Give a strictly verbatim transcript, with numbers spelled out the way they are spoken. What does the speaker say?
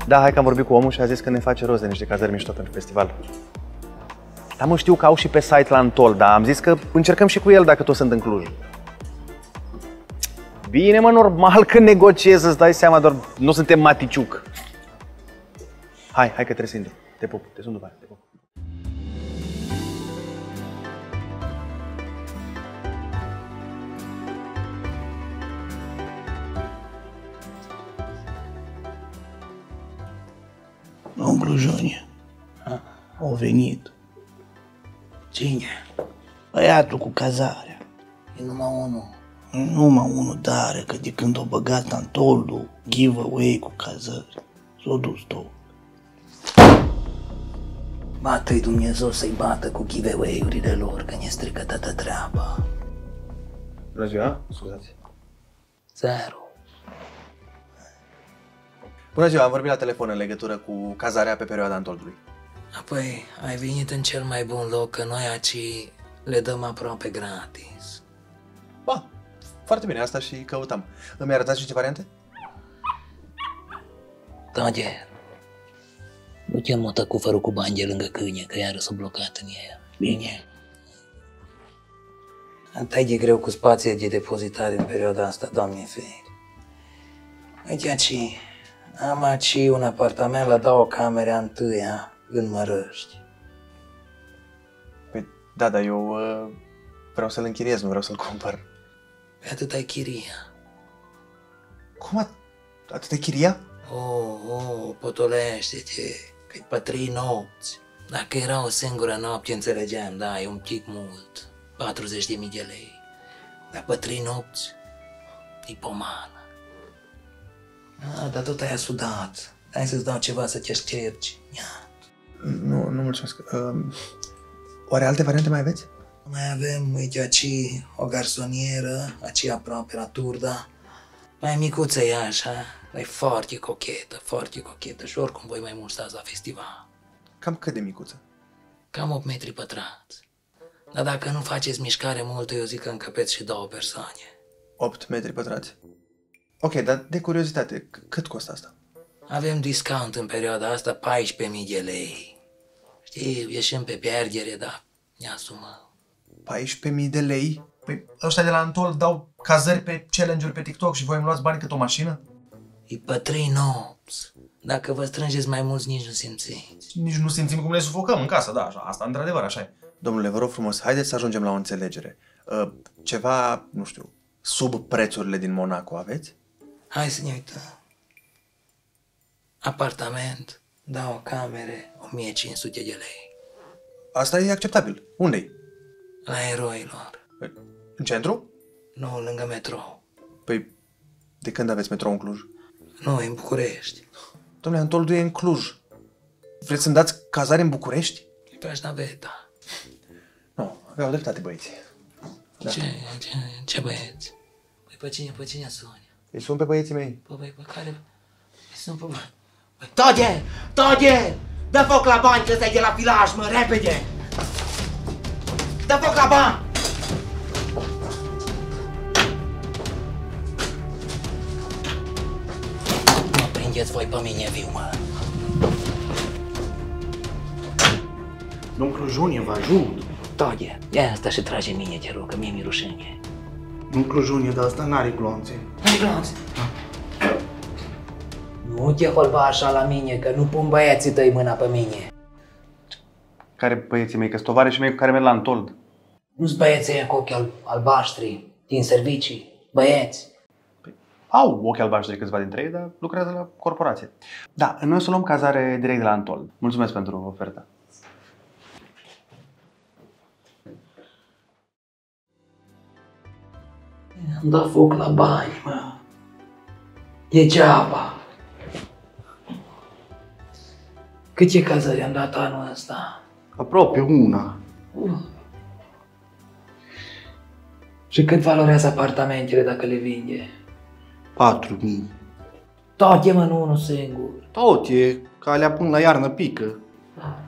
Da, hai că am vorbit cu omul și a zis că ne face rost de niște cazări mișto pentru festival. Da, mă, știu că au și pe site la Antol, dar am zis că încercăm și cu el dacă tot sunt în Cluj. Bine, mă, normal că negociez, îți dai seama, doar nu suntem Maticiuc. Hai, hai că trebuie să intru. Te pup, te sun după aia, te pup. Onclu Junior, au venit. Cine? Băiatul cu cazarea. E numai unul. Numai unul tare, că de când o băgat Antolul, giveaway cu cazări, s-o dus tot. Bată-i Dumnezeu să-i bată cu giveaway-urile lor, că ne strică toată treaba. Bună ziua, scuzați. Zero. Bună ziua, am vorbit la telefon în legătură cu cazarea pe perioada Antolului. Apoi, ai venit în cel mai bun loc, că noi aici le dăm aproape gratis. Ba, foarte bine, asta și căutam. Îmi arătați niște variante? Tade, du-te mă tăcufărul cu bani de lângă câine, că iară s-a blocat în ea. Bine. Atât de greu cu spații de depozitare în perioada asta, Doamne feri. Uite aici, am aici un apartament la două camere întâia în Mărăști. Păi, da, dar eu uh, vreau să-l închiriez, nu vreau să-l cumpăr. Pe atât ai chiria. Cum at atât de chiria? Oh, oh, potolește-te, că-i pe trei nopți. Dacă era o singură noapte, înțelegeam, da, e un pic mult, patruzeci de mii de lei. Dar pe trei nopți, e pomană. Ah, dar tot ai sudat. Hai să-ți dau ceva să te ștergi. Ia. Nu, nu mulțumesc. Uh, oare alte variante mai aveți? Mai avem, uite, aici o garsonieră, aici aproape la Turda. Mai micuță e așa, dar e foarte cochetă, foarte cochetă și oricum voi mai mult stați la festival. Cam cât de micuță? Cam opt metri pătrați. Dar dacă nu faceți mișcare multă, eu zic că încăpeți și două persoane. opt metri pătrați. Ok, dar de curiozitate, cât costă asta? Avem discount în perioada asta, paisprezece mii de lei. Știi, ieșim pe pierdere, dar ne asumăm. paisprezece mii de lei? Păi ăștia de la Antol dau cazări pe challenge-uri pe TikTok și voi îmi luați bani cât o mașină? E pe trei nopți. Dacă vă strângeți mai mulți, nici nu simțiți. Nici nu simțim cum ne sufocăm în casă, da, așa, asta într-adevăr așa e. Domnule, vă rog frumos, haideți să ajungem la o înțelegere. Uh, ceva, nu știu, sub prețurile din Monaco aveți? Hai să ne uităm. Apartament, două camere, o mie cinci sute de lei. Asta e acceptabil. Unde-i? La Eroilor. În centru? Nu, lângă metrou. Păi, de când aveți metrou în Cluj? Nu, în București. Domnule, Antolul e în Cluj. Vreți să-mi dați cazare în București? Faci naveta. Nu, aveau dreptate băieții. Da. Ce, ce, ce băieți? Păi pe cine, pe cine suni? Îi sun pe băieții mei. Păi, păi, pe care? Îi sun pe băieți. Tode! Tode! Dă foc la bani, că ăsta e de la filaj, mă, repede! Dă foc la bani! Mă prindeți voi pe mine viu, mă! Onclu Junior, vă ajut. Tode, ia asta și trage mine, te rog, că mie mi-e rușine. Onclu Junior, dar asta n-are glonțe. N-ai glonțe? Nu te holba așa la mine, că nu pun băieții tăi mâna pe mine. Care băieții mei? Că sunt tovarășii mei cu care merg la Antold. Nu-s băieții ăia cu ochi al albaștri, din servicii, băieți. Păi, au ochi albaștri câțiva dintre ei, dar lucrează la corporație. Da, noi o să luăm cazare direct de la Antold. Mulțumesc pentru oferta. Am dat foc la bani, mă. Degeaba. Câte cazări am dat anul ăsta? Aproape una. Uh. Și cât valorează apartamentele dacă le vinde? patru mii. Toate, mă, nu unul singur. Tot e, ca alea până la iarnă pică. Da.